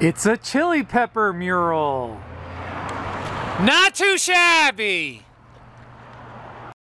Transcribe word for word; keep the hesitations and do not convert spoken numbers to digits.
It's a chili pepper mural. Not too shabby.